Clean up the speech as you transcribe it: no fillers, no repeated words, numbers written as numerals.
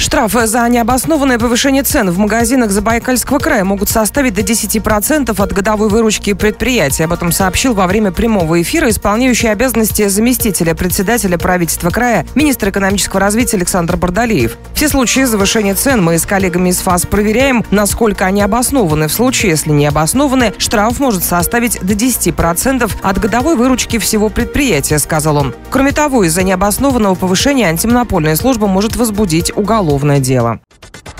Штрафы за необоснованное повышение цен в магазинах Забайкальского края могут составить до 10% от годовой выручки предприятия. Об этом сообщил во время прямого эфира исполняющий обязанности заместителя председателя правительства края, министр экономического развития Александр Бардалиев. Все случаи завышения цен мы с коллегами из ФАС проверяем, насколько они обоснованы. В случае, если не обоснованы, штраф может составить до 10% от годовой выручки всего предприятия, сказал он. Кроме того, из-за необоснованного повышения антимонопольная служба может возбудить уголовное дело.